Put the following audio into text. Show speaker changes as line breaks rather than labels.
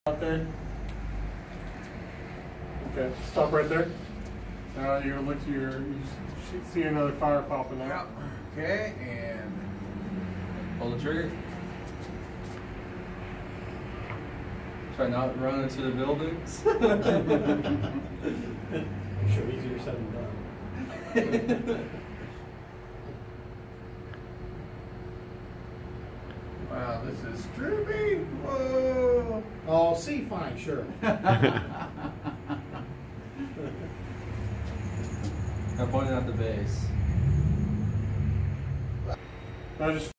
Out there. Okay, stop right there. Now you're gonna look to your, you should see another fire popping out.
Yep. Okay, and pull the trigger. Try not to run into the buildings.
I'm sure easier said than done.
Wow, this is droopy. Whoa.
Oh, see, fine, sure.
I'm pointing out the base.
I just